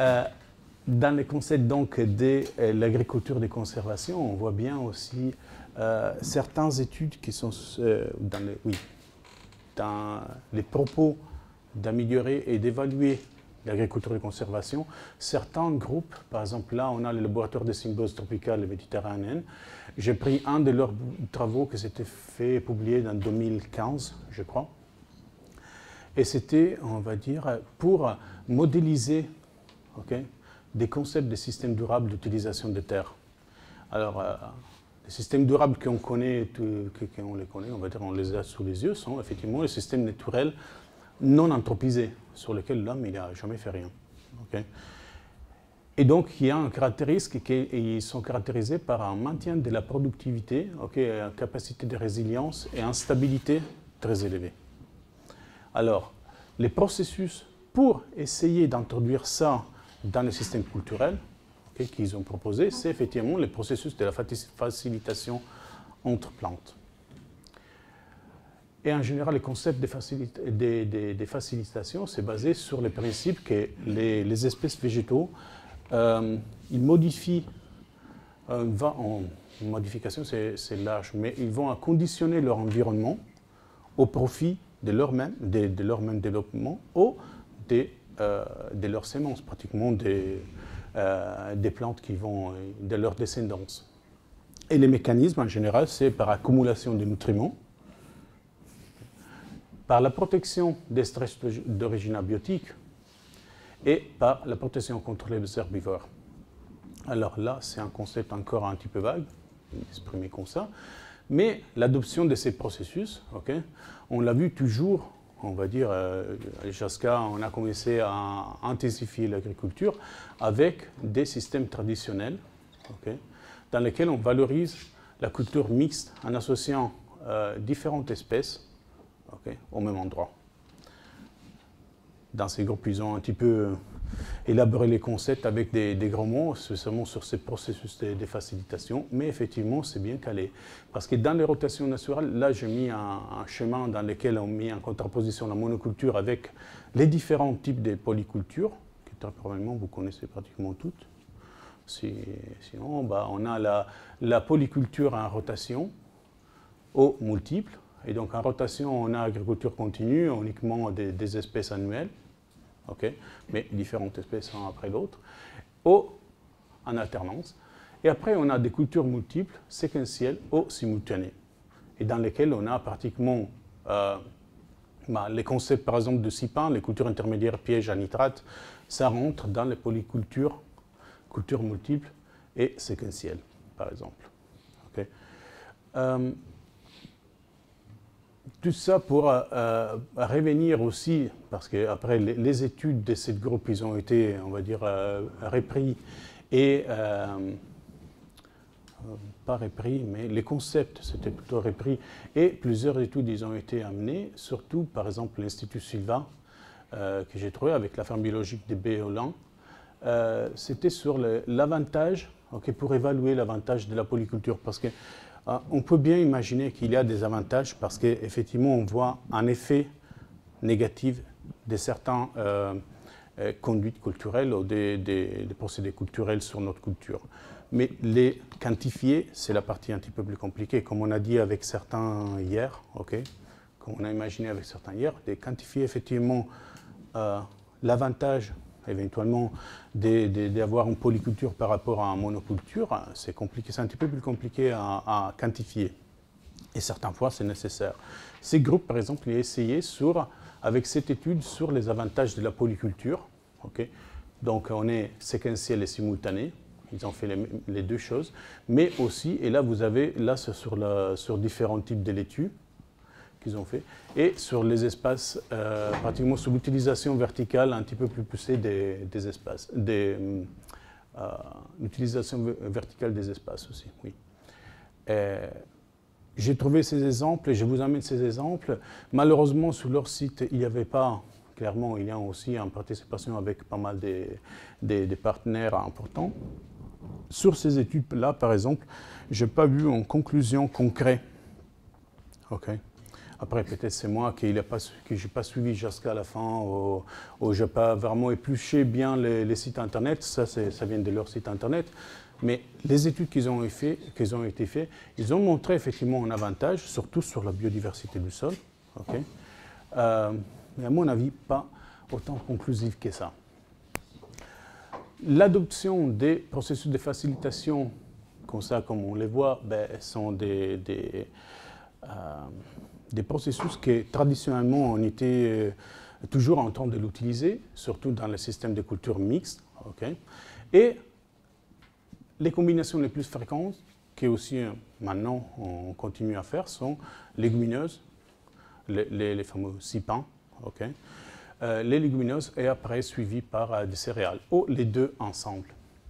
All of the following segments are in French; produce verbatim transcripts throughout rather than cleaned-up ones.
Euh, dans les concepts donc de euh, l'agriculture de conservation, on voit bien aussi euh, certaines études qui sont euh, dans, les, oui, dans les propos d'améliorer et d'évaluer l'agriculture de conservation. Certains groupes, par exemple là on a le laboratoire de symbiose tropicale et méditerranéenne. J'ai pris un de leurs travaux qui s'était fait publier en deux mille quinze, je crois. Et c'était, on va dire, pour modéliser okay, des concepts de systèmes durables d'utilisation de terres. Alors, euh, les systèmes durables qu'on connaît, qu'on les connaît, on va dire, on les a sous les yeux, sont effectivement les systèmes naturels non anthropisés, sur lesquels l'homme n'a jamais fait rien. Okay. Et donc, il y a une caractéristique qu'ils sont caractérisés par un maintien de la productivité, okay, une capacité de résilience et une stabilité très élevée. Alors, les processus pour essayer d'introduire ça dans le système culturel okay, qu'ils ont proposé, c'est effectivement le processus de la facilitation entre plantes. Et en général, le concept de, facilita de, de, de facilitation, c'est basé sur le principe que les, les espèces végétaux, euh, ils modifient, euh, va en modification c'est large, mais ils vont conditionner leur environnement au profit de leur même, de, de leur même développement ou de, euh, de leurs semences, pratiquement des, euh, des plantes qui vont, de leur descendance. Et les mécanismes, en général, c'est par accumulation de nutriments, par la protection des stress d'origine abiotique et par la protection contre les herbivores. Alors là, c'est un concept encore un petit peu vague, exprimé comme ça, mais l'adoption de ces processus, okay, on l'a vu toujours, on va dire, euh, jusqu'à on a commencé à intensifier l'agriculture avec des systèmes traditionnels, okay, dans lesquels on valorise la culture mixte en associant euh, différentes espèces okay, au même endroit. Dans ces groupes, ils ont un petit peu élaboré les concepts avec des, des grands mots, seulement sur ces processus de, de facilitation, mais effectivement, c'est bien calé. Parce que dans les rotations naturelles, là, j'ai mis un, un schéma dans lequel on met en contraposition la monoculture avec les différents types de polycultures, que très probablement vous connaissez pratiquement toutes. Si, sinon, bah, on a la, la polyculture en rotation aux multiples. Et donc, en rotation, on a agriculture continue, uniquement des, des espèces annuelles, okay, mais différentes espèces un après l'autre, ou en alternance. Et après, on a des cultures multiples, séquentielles ou simultanées, et dans lesquelles on a pratiquement euh, bah, les concepts, par exemple, de SIPAN, les cultures intermédiaires pièges à nitrate, ça rentre dans les polycultures, cultures multiples et séquentielles, par exemple. Okay. Euh, Tout ça pour euh, revenir aussi, parce qu'après les, les études de ce groupe, ils ont été, on va dire, euh, repris et, euh, pas repris, mais les concepts, c'était plutôt repris, et plusieurs études, ils ont été amenées, surtout, par exemple, l'Institut Silva, euh, que j'ai trouvé avec la ferme biologique de Béolan, euh, c'était sur l'avantage, okay, pour évaluer l'avantage de la polyculture, parce que on peut bien imaginer qu'il y a des avantages parce qu'effectivement, on voit un effet négatif de certaines euh, euh, conduites culturelles ou des, des, des procédés culturels sur notre culture. Mais les quantifier, c'est la partie un petit peu plus compliquée. Comme on a dit avec certains hier, okay, comme on a imaginé avec certains hier, de quantifier effectivement euh, l'avantage éventuellement d'avoir une polyculture par rapport à une monoculture, c'est compliqué, c'est un petit peu plus compliqué à, à quantifier. Et certaines fois, c'est nécessaire. Ces groupes, par exemple, ils ont essayé sur, avec cette étude sur les avantages de la polyculture. Okay. Donc, on est séquentiel et simultané. Ils ont fait les, les deux choses. Mais aussi, et là, vous avez, là, c'est sur, la, sur différents types de laitues qu'ils ont fait, et sur les espaces, euh, pratiquement sur l'utilisation verticale un petit peu plus poussée des, des espaces, des, euh, l'utilisation verticale des espaces aussi, oui. J'ai trouvé ces exemples et je vous amène ces exemples. Malheureusement, sur leur site, il n'y avait pas, clairement, il y a aussi en participation avec pas mal de, de, de partenaires importants. Sur ces études-là, par exemple, je n'ai pas vu en conclusion concrète, okay, Après, peut-être c'est moi qui n'ai pas, pas suivi jusqu'à la fin, ou, ou je n'ai pas vraiment épluché bien les, les sites Internet. Ça, ça vient de leur site Internet. Mais les études qu'ils ont, fait, qu'ils ont été faites, ils ont montré effectivement un avantage, surtout sur la biodiversité du sol. Okay. Euh, mais à mon avis, pas autant conclusif que ça. L'adoption des processus de facilitation, comme ça, comme on les voit, ben, sont des, des, euh, des processus qui traditionnellement ont été euh, toujours en train de l'utiliser, surtout dans le système de culture mixte. Okay. Et les combinations les plus fréquentes, qui aussi euh, maintenant on continue à faire, sont légumineuses, les, les, les fameux sipans, okay. euh, les légumineuses et après suivies par euh, des céréales, ou les deux ensemble.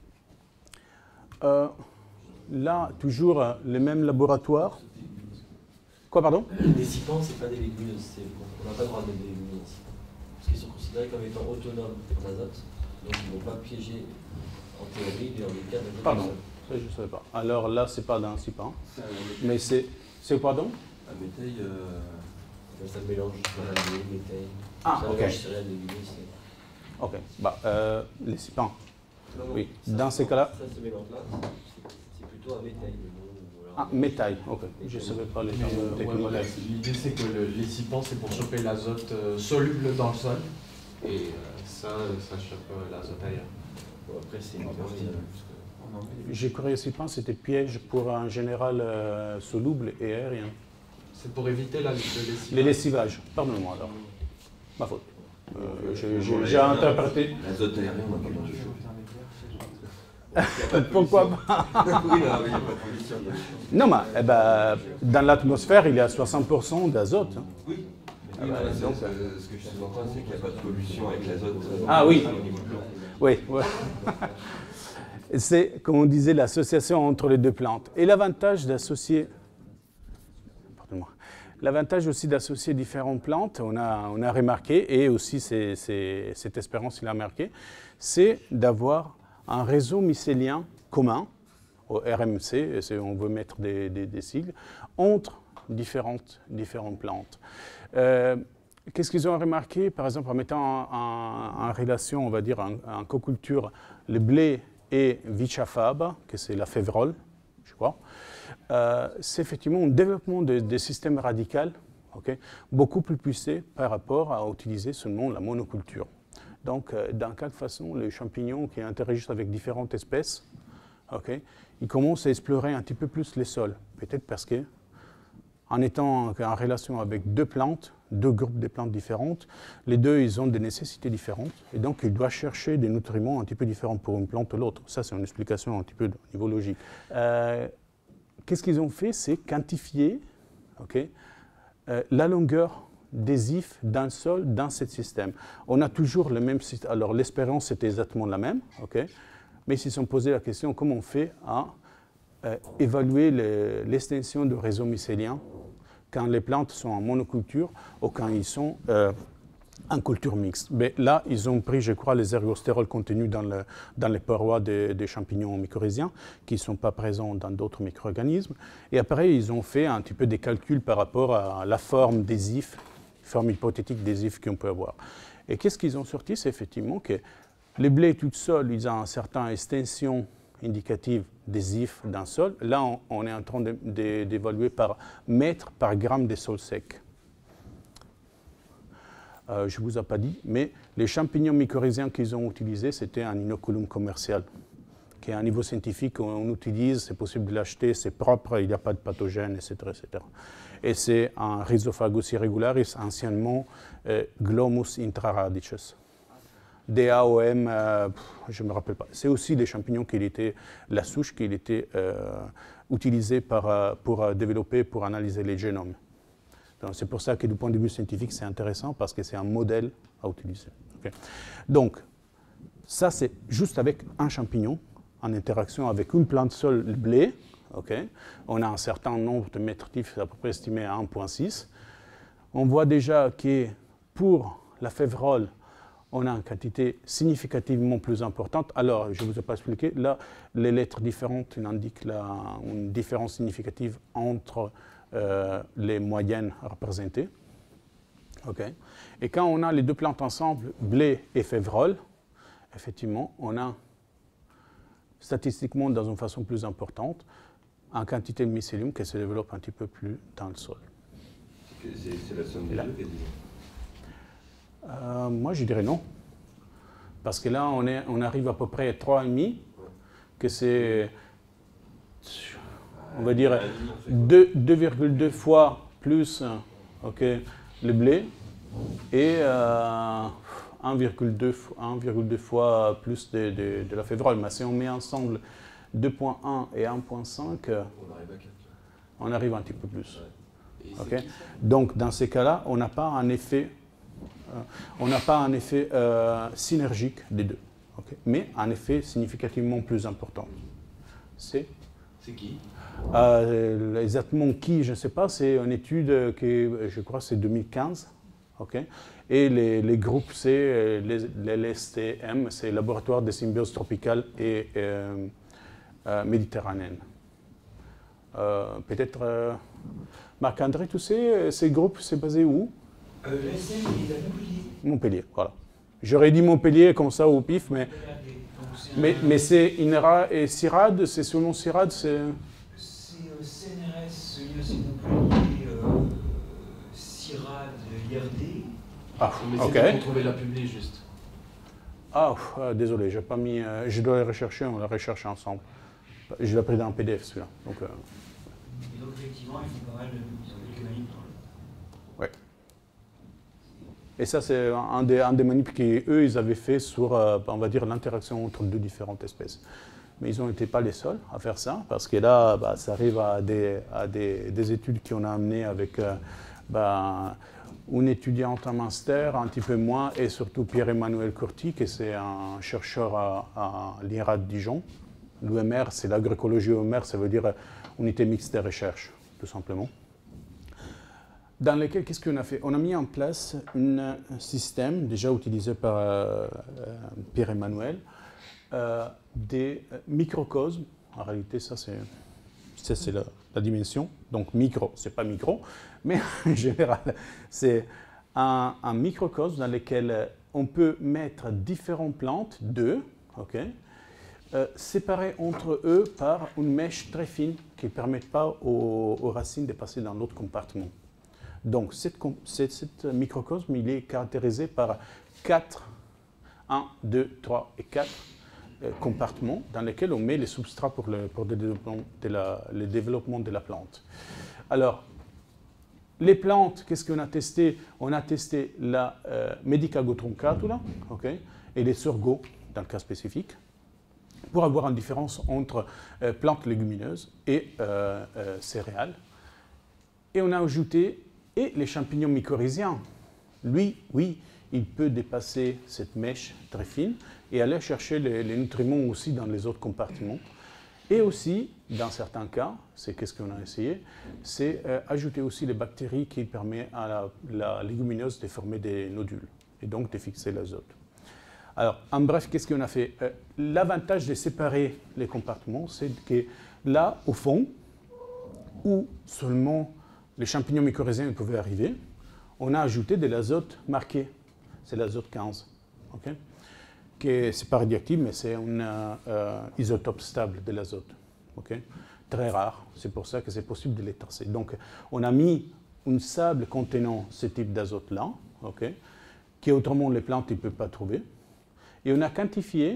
Euh, là, toujours euh, les mêmes laboratoires. Quoi, pardon? Les sipans, ce n'est pas des légumineuses, on n'a pas le droit de les légumineuses, parce qu'ils sont considérés comme étant autonomes en azote, donc ils ne vont pas piéger. En théorie, dans les cas de pardon, ça je ne savais pas. Alors là, ce n'est pas d'un sipan, mais c'est... C'est pardon? Un métail, euh, ça mélange le métail. Ah, ok. Céréales, légumineuses. Ok, bah, euh, les sipans. Oui, dans ces cas-là... Ça, ce mélange-là, c'est plutôt un métail. Ah, métail, ok. Je ne savais pas les termes euh, techniques. Ouais, voilà. L'idée, c'est que le, les sipans, c'est pour choper l'azote euh, soluble dans le sol. Et euh, ça, ça chope euh, l'azote ailleurs. Bon, après, c'est une partie. J'ai cru aussi que c'était piège pour un général euh, soluble et aérien. C'est pour éviter la, le lessivage. Les lessivages, pardonne-moi alors. Ma faute. Euh, J'ai interprété. L'azote aérien, on va pas manger chaud. Pourquoi pas? Oui, là, il n'y a pas de pollution. Non, mais eh ben, dans l'atmosphère, il y a soixante pour cent d'azote. Hein. Oui. Ah bah, oui, donc, ce que je sous-entends, c'est qu'il n'y a pas de pollution avec l'azote. Ah oui. Oui, oui. C'est, comme on disait, l'association entre les deux plantes. Et l'avantage d'associer, pardonne-moi, l'avantage aussi d'associer différentes plantes, on a, on a remarqué, et aussi c'est, c'est, cette espérance, il a remarqué, c'est d'avoir un réseau mycélien commun, au R M C, on veut mettre des, des, des sigles, entre différentes, différentes plantes. Euh, Qu'est-ce qu'ils ont remarqué, par exemple, en mettant en, en, en relation, on va dire, en, en coculture, le blé et Vicia faba, que c'est la févrole, je crois, euh, c'est effectivement un développement de, de systèmes radicaux, okay, beaucoup plus poussé par rapport à utiliser seulement la monoculture. Donc, euh, dans quelque façon, les champignons qui interagissent avec différentes espèces, okay, ils commencent à explorer un petit peu plus les sols, peut-être parce que, en étant en relation avec deux plantes, deux groupes de plantes différentes, les deux, ils ont des nécessités différentes, et donc ils doivent chercher des nutriments un petit peu différents pour une plante ou l'autre. Ça, c'est une explication un petit peu au niveau logique. Euh, Qu'est-ce qu'ils ont fait? C'est quantifier okay, euh, la longueur des ifs dans le sol, dans ce système. On a toujours le même système. Alors, l'expérience était exactement la même, okay, mais ils se sont posé la question comment on fait à euh, évaluer l'extension du réseau mycélien quand les plantes sont en monoculture ou quand ils sont euh, en culture mixte. Mais là, ils ont pris, je crois, les ergostérols contenus dans, le, dans les parois des, des champignons mycorhiziens, qui ne sont pas présents dans d'autres micro-organismes. Et après, ils ont fait un petit peu des calculs par rapport à la forme des ifs, forme hypothétique des ifs qu'on peut avoir. Et qu'est-ce qu'ils ont sorti? C'est effectivement que les blés tout seuls, ils ont une certaine extension indicative des ifs d'un sol. Là, on, on est en train d'évaluer par mètre par gramme de sol sec. Euh, je ne vous ai pas dit, mais les champignons mycorhiziens qu'ils ont utilisés, c'était un inoculum commercial, qui est à un niveau scientifique, on utilise, c'est possible de l'acheter, c'est propre, il n'y a pas de pathogènes, et cetera et cetera. Et c'est un Rhizophagus irregularis, anciennement euh, Glomus intraradices. D A O M, euh, je ne me rappelle pas. C'est aussi des champignons qui étaient, la souche qui était euh, utilisée par, euh, pour euh, développer, pour analyser les génomes. C'est pour ça que du point de vue scientifique, c'est intéressant parce que c'est un modèle à utiliser. Okay. Donc, ça c'est juste avec un champignon, en interaction avec une plante seule, le blé. Okay. On a un certain nombre de mètres tifs, à peu près estimé à un virgule six. On voit déjà que pour la févrole, on a une quantité significativement plus importante. Alors, je ne vous ai pas expliqué, là, les lettres différentes indiquent la, une différence significative entre euh, les moyennes représentées. Okay. Et quand on a les deux plantes ensemble, blé et févrole, effectivement, on a statistiquement, dans une façon plus importante, en quantité de mycélium qui se développe un petit peu plus dans le sol. C'est la somme des deux qui est euh, Moi, je dirais non. Parce que là, on, est, on arrive à peu près à trois virgule cinq, que c'est, on va dire, deux virgule deux fois plus okay, le blé et euh, un virgule deux fois plus de, de, de la févrole. Mais si on met ensemble deux virgule un et un virgule cinq, on arrive à quatre. On arrive un petit peu plus. Ouais. Okay. Donc, dans ces cas-là, on n'a pas un effet, euh, on n'a pas un effet euh, synergique des deux, okay. Mais un effet significativement plus important. C'est C'est qui euh, Exactement qui, je ne sais pas, c'est une étude qui, je crois, c'est deux mille quinze. Okay. Et les, les groupes, c'est les, les L S T M, c'est Laboratoire de symbiose tropicale et euh, euh, méditerranéenne. Euh, Peut-être, euh, Marc-André, tu sais, ces groupes, c'est basé où? euh, L'A S M, il est à Montpellier. Montpellier, voilà. J'aurais dit Montpellier comme ça au pif, mais, mais, mais c'est INRA et CIRAD, c'est seulement CIRAD, c'est... C'est euh, C N R S, l'Université de Montpellier, euh, CIRAD, I R D. Ah, Mais ok. c'est pour trouver la publi juste. Ah, ouf, ah, désolé, j'ai pas mis... Euh, je dois les rechercher, on la recherche ensemble. Je l'ai pris dans un P D F, celui-là. Donc, euh, Et donc, effectivement, ils font pas mal de... Ils ont quelques manips dans le... ouais. Et ça, c'est un des, un des manips qu'eux, ils avaient fait sur, euh, on va dire, l'interaction entre deux différentes espèces. Mais ils n'ont été pas les seuls à faire ça, parce que là, bah, ça arrive à des, à des, des études qu'on a amenées avec euh, bah, une étudiante en master, un petit peu moins, et surtout Pierre-Emmanuel Corti, qui est un chercheur à, à l'I N R A de Dijon. L'U M R, c'est l'agroécologie U M R, ça veut dire unité mixte de recherche, tout simplement. Dans lequel, qu'est-ce qu'on a fait? On a mis en place un système, déjà utilisé par euh, Pierre-Emmanuel, euh, des microcosmes. En réalité, ça, c'est la, la dimension. Donc, micro, c'est pas micro, mais en général, c'est un, un microcosme dans lequel on peut mettre différentes plantes, deux, ok, euh, séparées entre eux par une mèche très fine qui ne permet pas aux, aux racines de passer dans l'autre compartiment. Donc, cette, cette, cette microcosme, il est caractérisé par quatre, un, deux, trois et quatre euh, compartiments dans lesquels on met les substrats pour le, pour le, développement, de la, le développement de la plante. Alors, les plantes, qu'est-ce qu'on a testé? On a testé la euh, Medicago truncatula, okay, et les sorgho, dans le cas spécifique, pour avoir une différence entre euh, plantes légumineuses et euh, euh, céréales. Et on a ajouté et les champignons mycorhiziens. Lui, oui, il peut dépasser cette mèche très fine et aller chercher les, les nutriments aussi dans les autres compartiments. Et aussi, dans certains cas, c'est qu'est-ce qu'on a essayé, c'est euh, ajouter aussi les bactéries qui permettent à la, la légumineuse de former des nodules et donc de fixer l'azote. Alors, en bref, qu'est-ce qu'on a fait? euh, L'avantage de séparer les compartiments, c'est que là, au fond, où seulement les champignons mycorhiziens pouvaient arriver, on a ajouté de l'azote marqué, c'est l'azote quinze. Okay? Ce n'est pas radioactif, mais c'est un euh, isotope stable de l'azote. Okay? Très rare, c'est pour ça que c'est possible de les tracer. Donc, on a mis un sable contenant ce type d'azote-là, okay? Qui autrement les plantes ne peuvent pas trouver. Et on a quantifié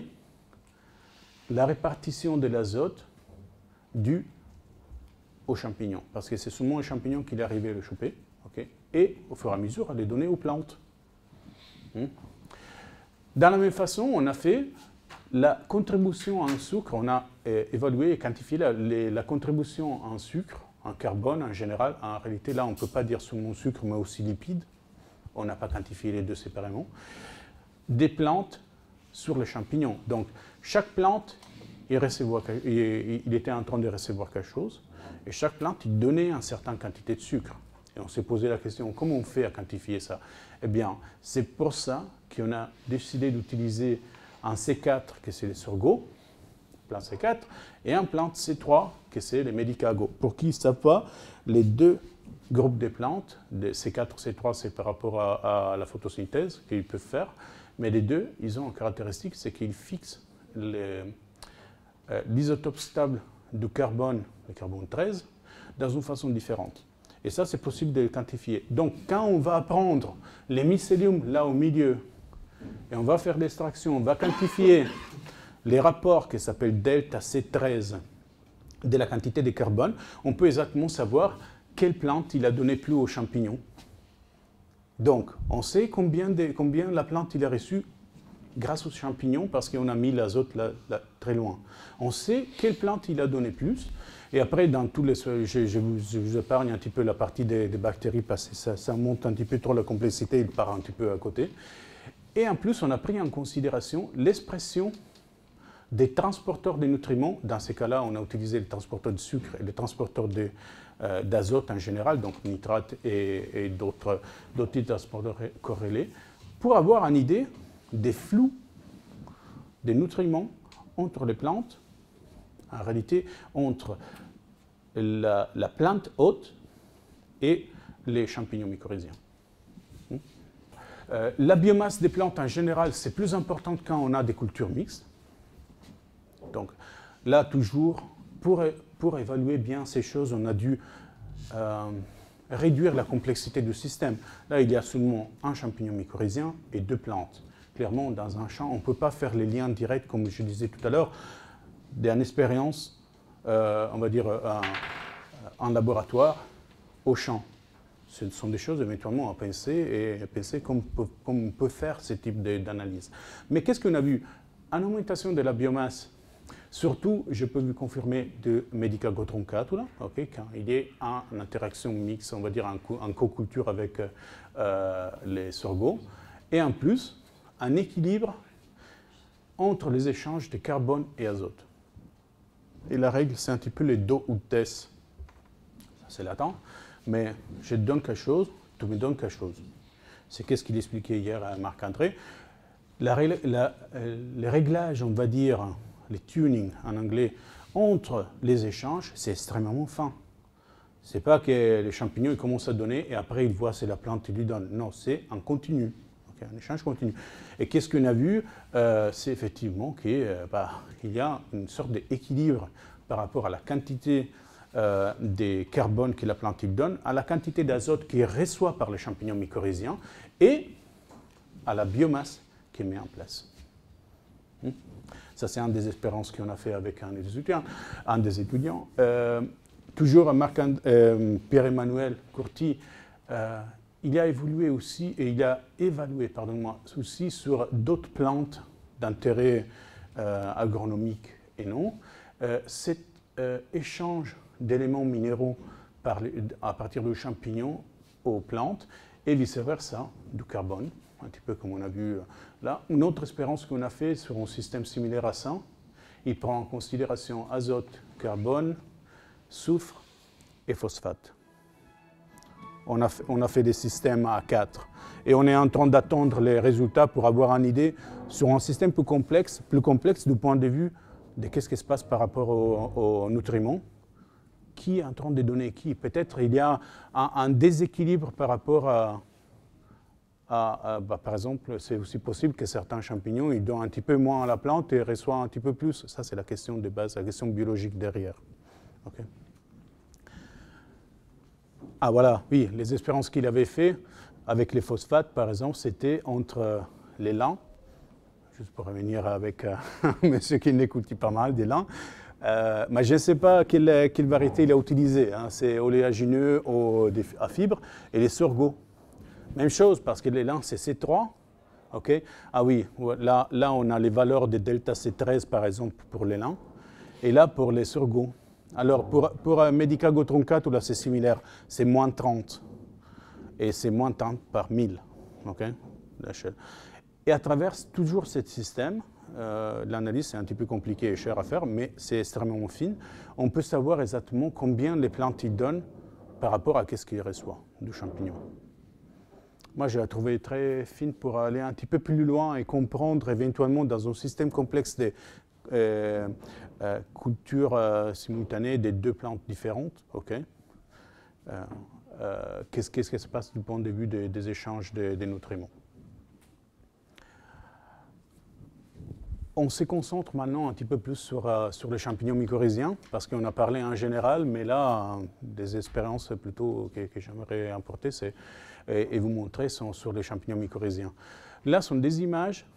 la répartition de l'azote due aux champignons, parce que c'est seulement les champignons qu'il est arrivé à le choper, okay, et au fur et à mesure à les donner aux plantes. Hmm. Dans la même façon, on a fait la contribution en sucre, on a euh, évalué et quantifié la, les, la contribution en sucre, en carbone en général. En réalité, là, on ne peut pas dire seulement sucre, mais aussi lipides. On n'a pas quantifié les deux séparément. Des plantes sur les champignons. Donc, chaque plante, il, recevoir, il, il était en train de recevoir quelque chose. Et chaque plante, il donnait une certaine quantité de sucre. Et on s'est posé la question, comment on fait à quantifier ça? Eh bien, c'est pour ça qu'on a décidé d'utiliser un C quatre, que c'est les sorgho, plante C quatre, et un plante C trois, que c'est les Medicago. Pour qui ne savent pas, les deux groupes de plantes, de C quatre, C trois, c'est par rapport à, à la photosynthèse qu'ils peuvent faire, mais les deux, ils ont une caractéristique, c'est qu'ils fixent l'isotope stable du carbone, le carbone treize, dans une façon différente. Et ça, c'est possible de le quantifier. Donc, quand on va prendre les mycélium là au milieu, et on va faire l'extraction, on va quantifier les rapports qui s'appellent delta C treize de la quantité de carbone, on peut exactement savoir quelle plante il a donné plus aux champignons. Donc, on sait combien, de, combien la plante il a reçu grâce aux champignons parce qu'on a mis l'azote là, là, très loin. On sait quelle plante il a donné plus. Et après, dans tous les, je, je, vous, je vous épargne un petit peu la partie des, des bactéries parce que ça, ça monte un petit peu trop la complexité, il part un petit peu à côté. Et en plus, on a pris en considération l'expression des transporteurs de nutriments. Dans ces cas-là, on a utilisé les transporteurs de sucre et les transporteurs de, euh, d'azote en général, donc nitrate et, et d'autres transporteurs corrélés, pour avoir une idée des flux des nutriments entre les plantes, en réalité entre la, la plante hôte et les champignons mycorhiziens. Euh, la biomasse des plantes en général, c'est plus important quand on a des cultures mixtes. Donc là, toujours, pour, pour évaluer bien ces choses, on a dû euh, réduire la complexité du système. Là, il y a seulement un champignon mycorhizien et deux plantes. Clairement, dans un champ, on ne peut pas faire les liens directs, comme je disais tout à l'heure, d'une expérience, euh, on va dire, euh, en laboratoire au champ. Ce sont des choses éventuellement à penser et à penser comme, comme on peut faire ce type d'analyse. Mais qu'est-ce qu'on a vu? En augmentation de la biomasse, surtout, je peux vous confirmer de Medicago truncatura, okay, quand il y a une interaction mixte, on va dire en, co en co-culture avec euh, les sorgho, et en plus, un équilibre entre les échanges de carbone et azote. Et la règle, c'est un petit peu les do ou des. Ça, c'est latent. Mais je te donne quelque chose, tu me donnes quelque chose. C'est qu'est-ce qu'il expliquait hier à Marc-André. La, la, les réglages, on va dire, les tuning en anglais, entre les échanges, c'est extrêmement fin. Ce n'est pas que les champignons ils commencent à donner et après ils voient si la plante lui donne. Non, c'est en continu. Okay, un échange continu. Et qu'est-ce qu'on a vu? euh, C'est effectivement qu'il euh, bah, y a une sorte d'équilibre par rapport à la quantité Euh, des carbones que la plante donne, à la quantité d'azote qu'il reçoit par les champignons mycorhiziens et à la biomasse qu'il met en place. Hmm? Ça, c'est une des expériences qu'on a fait avec un des étudiants. Un des étudiants. Euh, toujours Marc euh, Pierre-Emmanuel Courty, euh, il a évolué aussi et il a évalué, pardonne-moi, aussi sur d'autres plantes d'intérêt euh, agronomique et non. Euh, cet euh, échange d'éléments minéraux par les, à partir de champignons aux plantes et vice-versa du carbone, un petit peu comme on a vu là. Une autre expérience qu'on a fait sur un système similaire à ça, il prend en considération azote, carbone, soufre et phosphate. On a, fait, on a fait des systèmes à quatre et on est en train d'attendre les résultats pour avoir une idée sur un système plus complexe, plus complexe du point de vue de qu'est-ce qui se passe par rapport aux, aux nutriments. Qui est en train de donner qui? Peut-être il y a un, un déséquilibre par rapport à, à, à bah, par exemple, c'est aussi possible que certains champignons ils donnent un petit peu moins à la plante et reçoivent un petit peu plus. Ça, c'est la question de base, la question biologique derrière. Okay. Ah voilà, oui, les expériences qu'il avait fait avec les phosphates, par exemple, c'était entre les lins, juste pour revenir avec euh, monsieur qui n'écoute pas mal des lins. Euh, mais je ne sais pas quelle, quelle variété il a utilisé. Hein. C'est oléagineux au, à fibres et les sorgho. Même chose, parce que les lins, c'est C trois. Okay. Ah oui, là, là, on a les valeurs de delta C treize, par exemple, pour les lins. Et là, pour les sorgho. Alors, pour, pour uh, Medicago truncatura, c'est similaire. C'est moins trente. Et c'est moins trente par mille. Okay. Et à travers toujours ce système, Euh, l'analyse, c'est un petit peu compliqué et cher à faire, mais c'est extrêmement fine. On peut savoir exactement combien les plantes ils donnent par rapport à ce qu'ils reçoivent du champignon. Moi, je l'ai trouvé très fine pour aller un petit peu plus loin et comprendre éventuellement dans un système complexe de euh, euh, culture euh, simultanée des deux plantes différentes. Okay. Euh, euh, Qu'est-ce qui se passe du point de vue des, des échanges des de nutriments? On se concentre maintenant un petit peu plus sur, euh, sur les champignons mycorhiziens, parce qu'on a parlé en général, mais là, euh, des expériences plutôt que, que j'aimerais importer c'est, et, et vous montrer sont sur les champignons mycorhiziens. Là, ce sont des images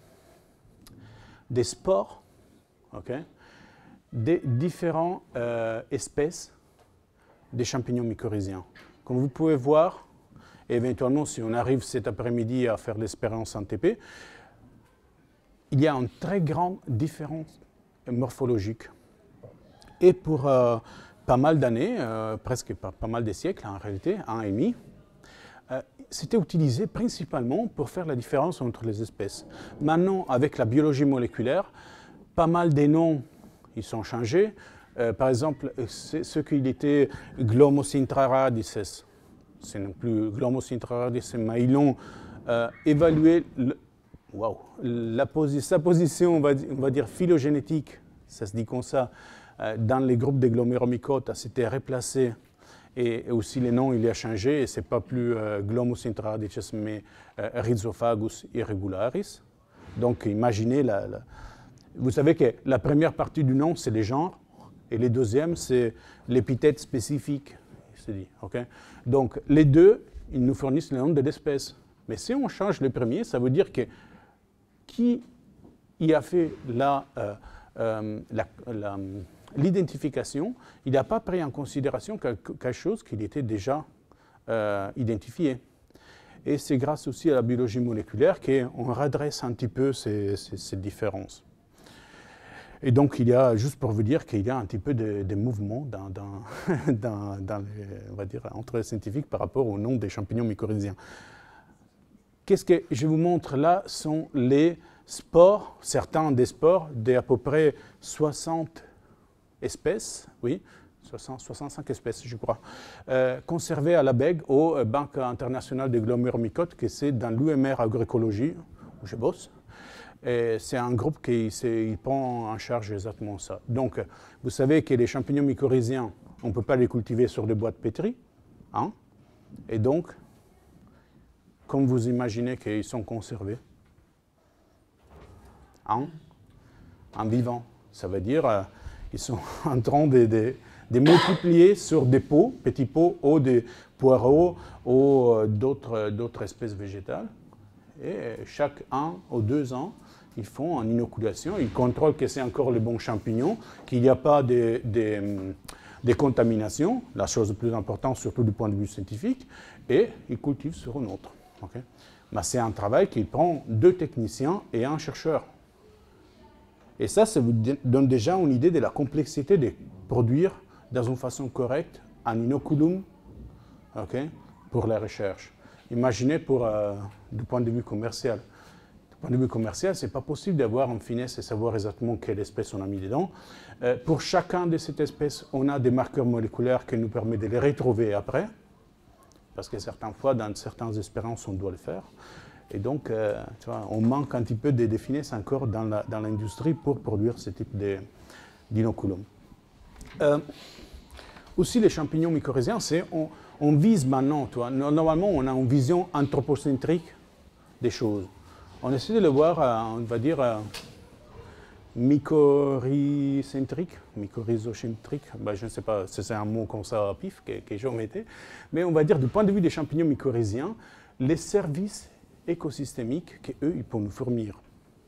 des spores, okay, des différentes euh, espèces des champignons mycorhiziens. Comme vous pouvez voir, et éventuellement, si on arrive cet après-midi à faire l'expérience en T P, il y a une très grande différence morphologique. Et pour euh, pas mal d'années, euh, presque pas, pas mal de siècles en réalité, un et demi, euh, c'était utilisé principalement pour faire la différence entre les espèces. Maintenant, avec la biologie moléculaire, pas mal des noms ils sont changés. Euh, par exemple, ce qu'il était Glomocintra radices, c'est non plus Glomocintra radices, mais ils ont euh, évalué le, Wow. La posi sa position, on va, on va dire phylogénétique, ça se dit comme ça, euh, dans les groupes de gloméromycotes, s'était replacé et, et aussi les noms, il a changé, et ce n'est pas plus euh, Glomocintra radices, mais euh, Rhizophagus irregularis. Donc imaginez, la, la, vous savez que la première partie du nom, c'est les genres, et les deuxièmes, c'est l'épithète spécifique. Dit, okay? Donc les deux, ils nous fournissent le nom de l'espèce. Mais si on change le premier, ça veut dire que qui y a fait la, euh, euh, l'identification, il n'a pas pris en considération quelque, quelque chose qui était déjà euh, identifié. Et c'est grâce aussi à la biologie moléculaire qu'on redresse un petit peu ces, ces, ces différences. Et donc, il y a, juste pour vous dire qu'il y a un petit peu de, de mouvement dans, dans, dans, dans les, on va dire, entre les scientifiques par rapport au nom des champignons mycorhiziens. Qu'est-ce que je vous montre là sont les spores, certains des spores d'à peu près soixante espèces, oui, soixante, soixante-cinq espèces, je crois, euh, conservées à la B E G, au Banque internationale des gloméromycotes, que c'est dans l'U M R agroécologie, où je bosse. C'est un groupe qui il prend en charge exactement ça. Donc, vous savez que les champignons mycorhiziens, on ne peut pas les cultiver sur des boîtes pétries, hein, et donc, comme vous imaginez qu'ils sont conservés en, en vivant. Ça veut dire euh, qu'ils sont en train de, de, de multiplier sur des pots, petits pots, ou des poireaux, ou euh, d'autres espèces végétales. Et chaque un ou deux ans, ils font une inoculation, ils contrôlent que c'est encore le bon champignon, qu'il n'y a pas de, de, de contamination, la chose la plus importante, surtout du point de vue scientifique, et ils cultivent sur un autre. Okay. Mais c'est un travail qui prend deux techniciens et un chercheur. Et ça, ça vous donne déjà une idée de la complexité de produire dans une façon correcte un inoculum, okay, pour la recherche. Imaginez pour, euh, du point de vue commercial. Du point de vue commercial, ce n'est pas possible d'avoir en finesse et savoir exactement quelle espèce on a mis dedans. Euh, pour chacun de ces espèces, on a des marqueurs moléculaires qui nous permettent de les retrouver après. Parce que certaines fois, dans certaines expériences, on doit le faire. Et donc, euh, tu vois, on manque un petit peu de, de finesse encore dans l'industrie pour produire ce type d'inoculum. Euh, aussi, les champignons mycorhiziens, c'est on, on vise maintenant, tu vois, normalement, on a une vision anthropocentrique des choses. On essaie de le voir, euh, on va dire, euh, mycorhicentrique, mycorhizocentrique, ben, je ne sais pas si c'est un mot comme ça à pif que, que je mettais, mais on va dire du point de vue des champignons mycorhiziens, les services écosystémiques qu'eux, ils peuvent nous fournir.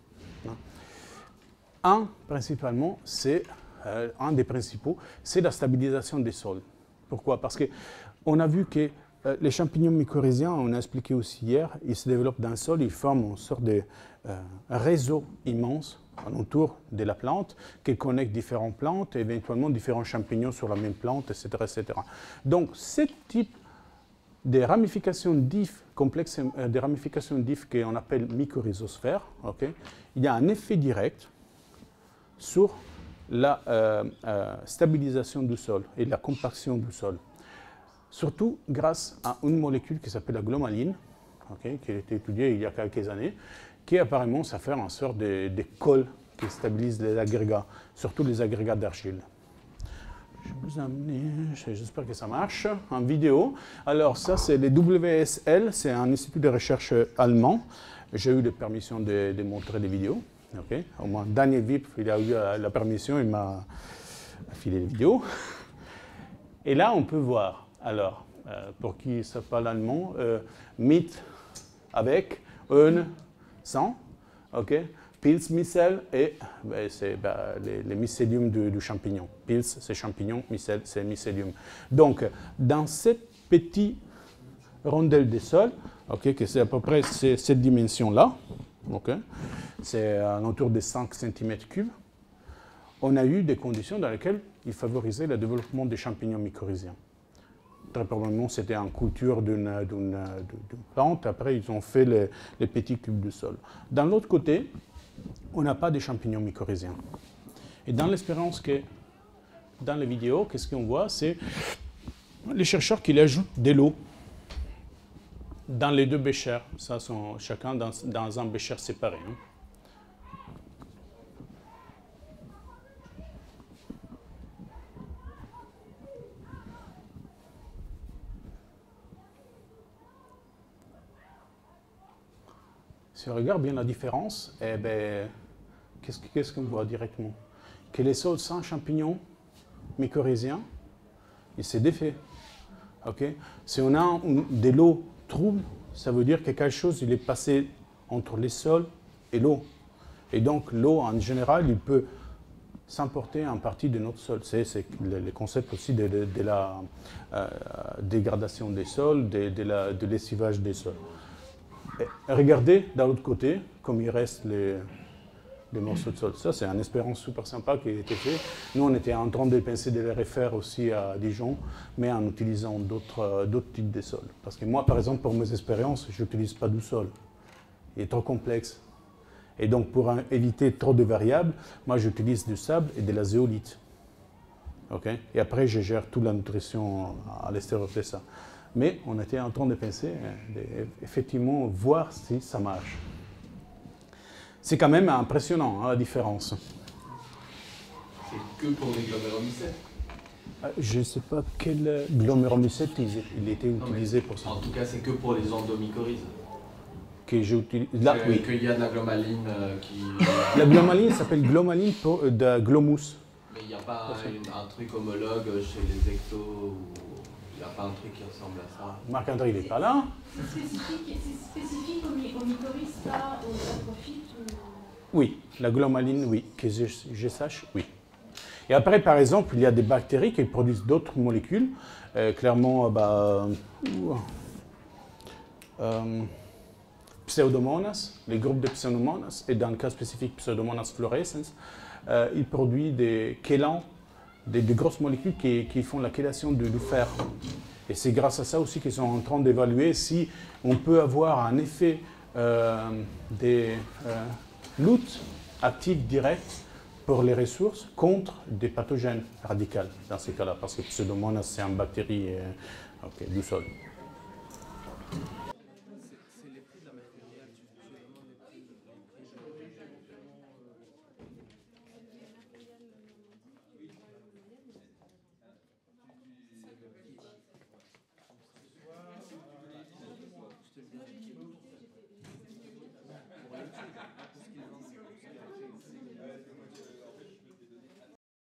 Un, principalement, c'est, euh, un des principaux, c'est la stabilisation des sols. Pourquoi? Parce qu'on a vu que euh, les champignons mycorhiziens, on a expliqué aussi hier, ils se développent dans le sol, ils forment une sorte de euh, réseau immense autour de la plante, qui connecte différentes plantes, et éventuellement différents champignons sur la même plante, et cetera, et cetera. Donc, ce type de ramifications d'if, complexes, euh, des ramifications d'if qu'on appelle mycorhizosphère, okay, il y a un effet direct sur la euh, euh, stabilisation du sol et la compaction du sol. Surtout grâce à une molécule qui s'appelle la glomaline, okay, qui a été étudiée il y a quelques années, qui apparemment ça fait en sorte de, de colle qui stabilise les agrégats, surtout les agrégats d'argile. Je vais vous amener, j'espère que ça marche, en vidéo. Alors ça, c'est les W S L, c'est un institut de recherche allemand. J'ai eu la permission de, de montrer des vidéos. Okay. Au moins, Daniel Wipp, il a eu la permission, il m'a filé les vidéos. Et là, on peut voir, alors, euh, pour qui ne sait pas l'allemand, euh, mit avec, un, sans, ok, Pilzmicelle et ben, c'est ben, les, les mycéliums du, du champignon. Pilz, c'est champignon, mycelle, c'est mycélium. Donc, dans cette petite rondelle de sol, ok, que c'est à peu près cette dimension-là, ok, c'est autour de cinq centimètres cubes, on a eu des conditions dans lesquelles il favorisait le développement des champignons mycorhiziens. Très probablement, c'était en culture d'une plante. Après, ils ont fait les, les petits cubes de sol. Dans l'autre côté, on n'a pas de champignons mycorhiziens. Et dans l'expérience que, dans les vidéos, qu'est-ce qu'on voit? C'est les chercheurs qui ajoutent de l'eau dans les deux béchers. Ça, sont chacun dans, dans un bécher séparé. Hein. Si on regarde bien la différence, eh ben, qu'est-ce qu'est-ce qu'on voit directement? Que les sols sans champignons mycorhiziens, il s'est défait. Okay? Si on a de l'eau trouble, ça veut dire que quelque chose il est passé entre les sols et l'eau. Et donc l'eau, en général, il peut s'emporter en partie de notre sol. C'est le, le concept aussi de, de, de la euh, dégradation des sols, de, de, la, de lessivage des sols. Et regardez dans l'autre côté, comme il reste les, les morceaux de sol. Ça, c'est une expérience super sympa qui a été faite. Nous, on était en train de penser de les refaire aussi à Dijon, mais en utilisant d'autres d'autres types de sols. Parce que moi, par exemple, pour mes expériences, je n'utilise pas du sol. Il est trop complexe. Et donc, pour éviter trop de variables, moi, j'utilise du sable et de la zéolite. Okay? Et après, je gère toute la nutrition à l'extérieur de ça. Mais on était en train de penser, effectivement, voir si ça marche. C'est quand même impressionnant, hein, la différence. C'est que pour les gloméromycètes? Je ne sais pas quel gloméromycète il, il était non, utilisé pour ça. En tout cas, c'est que pour les endomycorhizes. Que j'utilise. Là, euh, oui. Qu'il y a de la glomaline euh, qui. La glomaline s'appelle glomaline pour, euh, de glomus. Mais il n'y a pas une, un truc homologue chez les ectos ou... Il n'y a pas un truc qui ressemble à ça. Marc-André, il n'est pas là. C'est spécifique, spécifique aux mycorhizes, pas aux saprophytes ou... Oui, la glomaline, oui. Que je, je sache, oui. Et après, par exemple, il y a des bactéries qui produisent d'autres molécules. Euh, clairement, bah, euh, Pseudomonas, les groupes de Pseudomonas, et dans le cas spécifique Pseudomonas fluorescens, euh, ils produisent des chélans, Des, des grosses molécules qui, qui font la chélation du, du fer. Et c'est grâce à ça aussi qu'ils sont en train d'évaluer si on peut avoir un effet euh, des euh, luttes actives directes pour les ressources contre des pathogènes radicaux dans ces cas-là, parce que Pseudomonas, c'est une bactérie euh, okay, du sol.